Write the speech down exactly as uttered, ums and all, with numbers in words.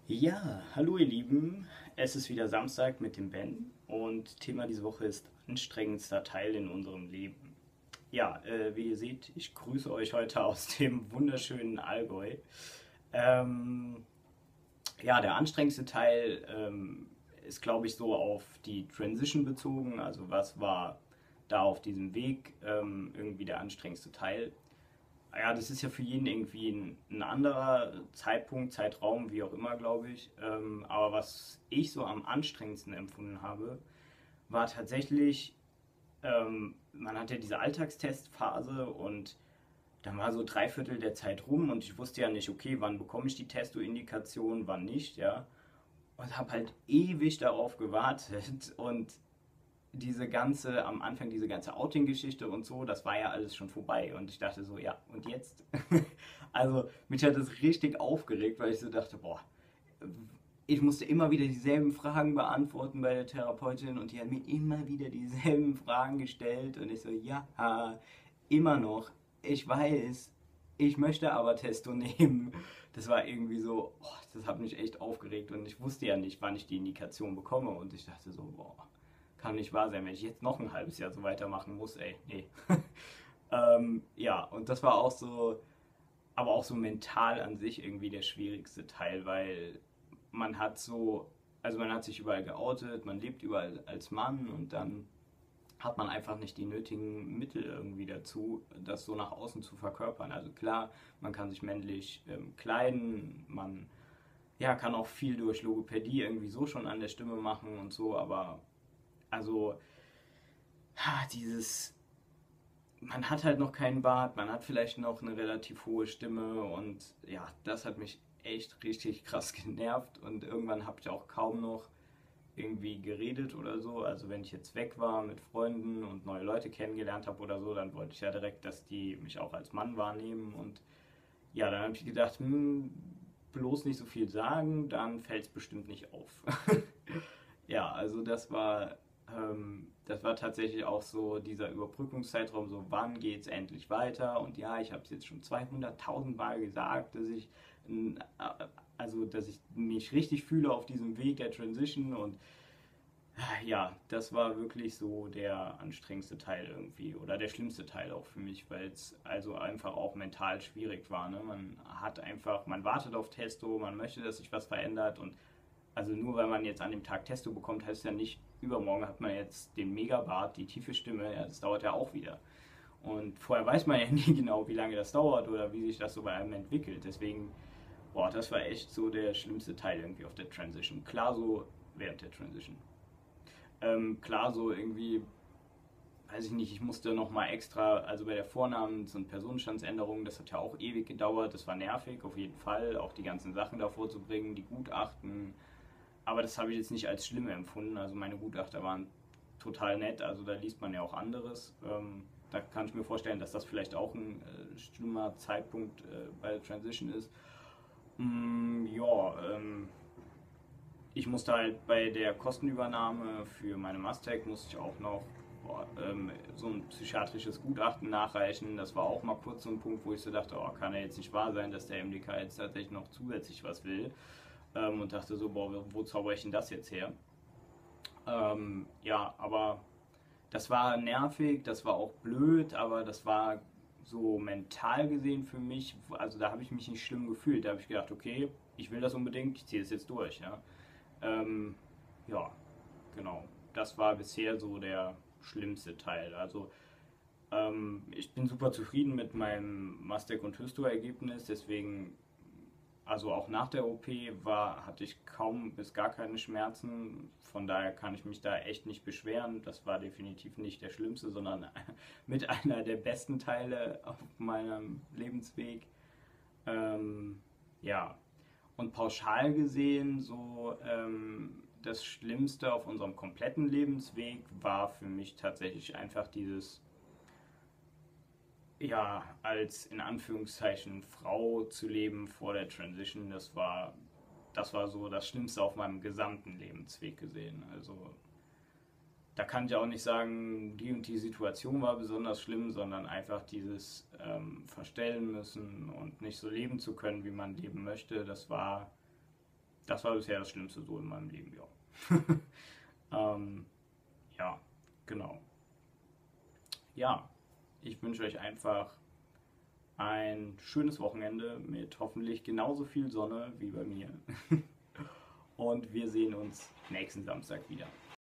Ja, hallo ihr Lieben, es ist wieder Samstag mit dem Ben und Thema diese Woche ist anstrengendster Teil in unserem Leben. Ja, äh, wie ihr seht, ich grüße euch heute aus dem wunderschönen Allgäu. Ähm, ja, der anstrengendste Teil ähm, ist, glaube ich, so auf die Transition bezogen. Also was war da auf diesem Weg ähm, irgendwie der anstrengendste Teil? Ja, das ist ja für jeden irgendwie ein, ein anderer Zeitpunkt, Zeitraum, wie auch immer, glaube ich. Ähm, aber was ich so am anstrengendsten empfunden habe, war tatsächlich, ähm, man hat ja diese Alltagstestphase und dann war so drei Viertel der Zeit rum und ich wusste ja nicht, okay, wann bekomme ich die Testo-Indikation, wann nicht, ja. Und habe halt ewig darauf gewartet und diese ganze, am Anfang diese ganze Outing-Geschichte und so, das war ja alles schon vorbei. Und ich dachte so, ja, und jetzt? Also, mich hat das richtig aufgeregt, weil ich so dachte, boah, ich musste immer wieder dieselben Fragen beantworten bei der Therapeutin und die hat mir immer wieder dieselben Fragen gestellt und ich so, ja, immer noch, ich weiß, ich möchte aber Testo nehmen. Das war irgendwie so, oh, das hat mich echt aufgeregt und ich wusste ja nicht, wann ich die Indikation bekomme und ich dachte so, boah, kann nicht wahr sein, wenn ich jetzt noch ein halbes Jahr so weitermachen muss, ey, nee. ähm, ja, und das war auch so, aber auch so mental an sich irgendwie der schwierigste Teil, weil man hat so, also man hat sich überall geoutet, man lebt überall als Mann und dann hat man einfach nicht die nötigen Mittel irgendwie dazu, das so nach außen zu verkörpern. Also klar, man kann sich männlich ähm, kleiden, man ja, kann auch viel durch Logopädie irgendwie so schon an der Stimme machen und so, aber also ha, dieses, man hat halt noch keinen Bart, man hat vielleicht noch eine relativ hohe Stimme und ja, das hat mich echt richtig krass genervt und irgendwann habe ich auch kaum noch irgendwie geredet oder so. Also wenn ich jetzt weg war mit Freunden und neue Leute kennengelernt habe oder so, dann wollte ich ja direkt, dass die mich auch als Mann wahrnehmen und ja, dann habe ich gedacht, hm, bloß nicht so viel sagen, dann fällt es bestimmt nicht auf. Ja, also das war, ähm, das war tatsächlich auch so dieser Überbrückungszeitraum, so wann geht es endlich weiter? Und ja, ich habe es jetzt schon zweihunderttausend Mal gesagt, dass ich, äh, also dass ich mich richtig fühle auf diesem Weg der Transition und ja, das war wirklich so der anstrengendste Teil irgendwie oder der schlimmste Teil auch für mich, weil es also einfach auch mental schwierig war. Ne? Man hat einfach, man wartet auf Testo, man möchte, dass sich was verändert und also nur weil man jetzt an dem Tag Testo bekommt, heißt ja nicht, übermorgen hat man jetzt den Megabart, die tiefe Stimme, ja, das dauert ja auch wieder. Und vorher weiß man ja nie genau, wie lange das dauert oder wie sich das so bei einem entwickelt. Deswegen, boah, das war echt so der schlimmste Teil irgendwie auf der Transition. Klar so während der Transition. Ähm, klar so irgendwie, weiß ich nicht, ich musste nochmal extra, also bei der Vornamens- und Personenstandsänderung, das hat ja auch ewig gedauert, das war nervig auf jeden Fall, auch die ganzen Sachen davor zu bringen, die Gutachten, aber das habe ich jetzt nicht als schlimm empfunden. Also meine Gutachter waren total nett. Also da liest man ja auch anderes. Ähm, da kann ich mir vorstellen, dass das vielleicht auch ein äh, schlimmer Zeitpunkt äh, bei der Transition ist. Mm, ja, ähm, ich musste halt bei der Kostenübernahme für meine Mastec musste ich auch noch boah, ähm, so ein psychiatrisches Gutachten nachreichen. Das war auch mal kurz so ein Punkt, wo ich so dachte, oh, kann ja jetzt nicht wahr sein, dass der M D K jetzt tatsächlich noch zusätzlich was will. Ähm, und dachte so, boah, wo zauber ich denn das jetzt her? Ähm, ja, aber das war nervig, das war auch blöd, aber das war so mental gesehen für mich, also da habe ich mich nicht schlimm gefühlt. Da habe ich gedacht, okay, ich will das unbedingt, ich ziehe es jetzt durch. Ja, ähm, ja, genau. Das war bisher so der schlimmste Teil. Also ähm, ich bin super zufrieden mit meinem Mastec- und Hysto-Ergebnis, deswegen also auch nach der O P war, hatte ich kaum bis gar keine Schmerzen. Von daher kann ich mich da echt nicht beschweren. Das war definitiv nicht der schlimmste, sondern mit einer der besten Teile auf meinem Lebensweg. Ähm, ja, und pauschal gesehen, so ähm, das Schlimmste auf unserem kompletten Lebensweg war für mich tatsächlich einfach dieses ja, als in Anführungszeichen Frau zu leben vor der Transition, das war, das war so das Schlimmste auf meinem gesamten Lebensweg gesehen. Also da kann ich auch nicht sagen, die und die Situation war besonders schlimm, sondern einfach dieses ähm, Verstellen müssen und nicht so leben zu können, wie man leben möchte, das war, das war bisher das Schlimmste so in meinem Leben, ja. ähm, ja, genau. Ja, ich wünsche euch einfach ein schönes Wochenende mit hoffentlich genauso viel Sonne wie bei mir. Und wir sehen uns nächsten Samstag wieder.